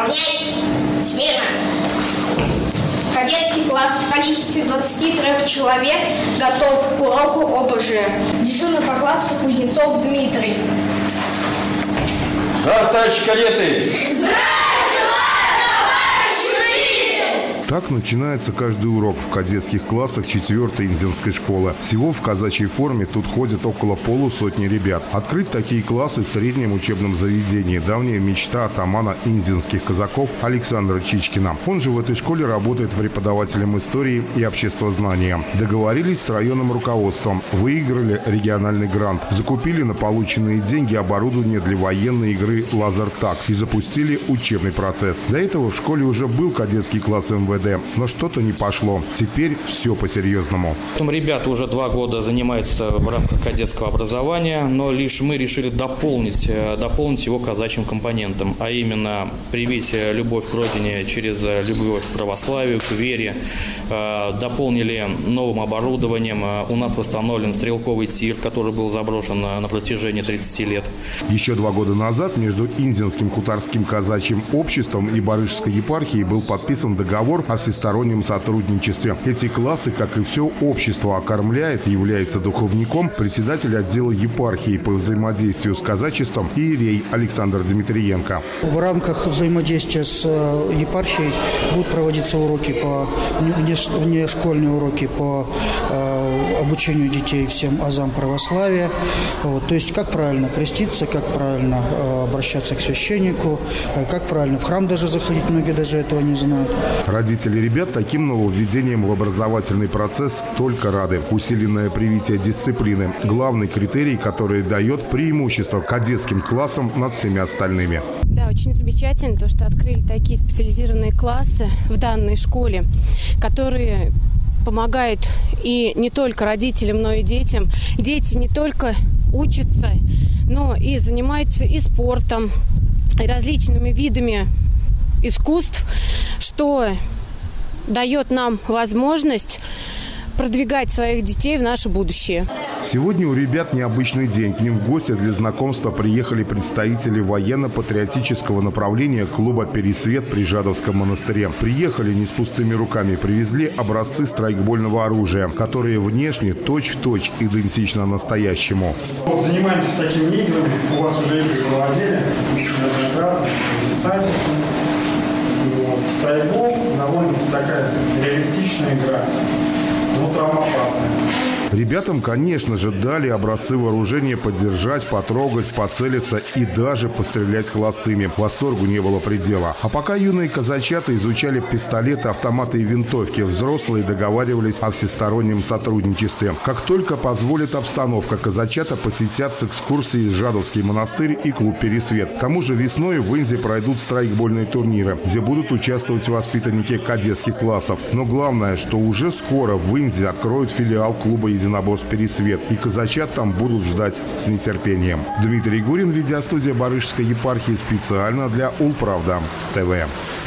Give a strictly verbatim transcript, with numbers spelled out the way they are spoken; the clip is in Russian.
Равняйсь. Смирно. Кадетский класс в количестве двадцати трёх человек готов к уроку ОБЖ. Дежурный по классу Кузнецов Дмитрий. Здравствуйте, товарищи кадеты! Так начинается каждый урок в кадетских классах четвёртой Инзинской школы. Всего в казачьей форме тут ходят около полусотни ребят. Открыть такие классы в среднем учебном заведении – давняя мечта атамана инзинских казаков Александра Чичкина. Он же в этой школе работает преподавателем истории и обществознания. Договорились с районным руководством, выиграли региональный грант, закупили на полученные деньги оборудование для военной игры «Лазертаг» и запустили учебный процесс. До этого в школе уже был кадетский класс эм вэ дэ. Но что-то не пошло. Теперь все по-серьезному. Ребята уже два года занимаются в рамках кадетского образования, но лишь мы решили дополнить, дополнить его казачьим компонентом, а именно привить любовь к родине через любовь к православию, к вере. Дополнили новым оборудованием. У нас восстановлен стрелковый тир, который был заброшен на протяжении тридцати лет. Еще два года назад между Инзинским хуторским казачьим обществом и Барышской епархией был подписан договор о всестороннем сотрудничестве. Эти классы, как и все общество, окормляет и является духовником председатель отдела епархии по взаимодействию с казачеством иерей Александр Дмитриенко. В рамках взаимодействия с епархией будут проводиться уроки по внешкольные уроки по э, обучению детей всем азам православия. Вот, то есть как правильно креститься, как правильно э, обращаться к священнику, э, как правильно в храм даже заходить, многие даже этого не знают. Родители ребят таким нововведением в образовательный процесс только рады. Усиленное привитие дисциплины – главный критерий, который дает преимущество кадетским классам над всеми остальными. Да, очень замечательно, то, что открыли такие специализированные классы в данной школе, которые помогают и не только родителям, но и детям. Дети не только учатся, но и занимаются и спортом, и различными видами искусств, что дает нам возможность продвигать своих детей в наше будущее. Сегодня у ребят необычный день. К ним в гости для знакомства приехали представители военно-патриотического направления клуба «Пересвет» при Жадовском монастыре. Приехали не с пустыми руками, привезли образцы страйкбольного оружия, которые внешне точь-в-точь идентично настоящему. Вот, занимаемся такими играми. У вас уже игры проводили. Вот, страйкбол довольно-таки такая реалистичная игра. Но травмоопасная. Ребятам, конечно же, дали образцы вооружения подержать, потрогать, поцелиться и даже пострелять холостыми. Восторгу не было предела. А пока юные казачата изучали пистолеты, автоматы и винтовки, взрослые договаривались о всестороннем сотрудничестве. Как только позволит обстановка, казачата посетят с экскурсией Жадовский монастырь и клуб «Пересвет». К тому же весной в Инзе пройдут страйкбольные турниры, где будут участвовать воспитанники кадетских классов. Но главное, что уже скоро в Инзе откроют филиал клуба единоборств «Пересвет», и казачат там будут ждать с нетерпением. Дмитрий Гурин, видеостудия Барышской епархии, специально для Улправда ТВ.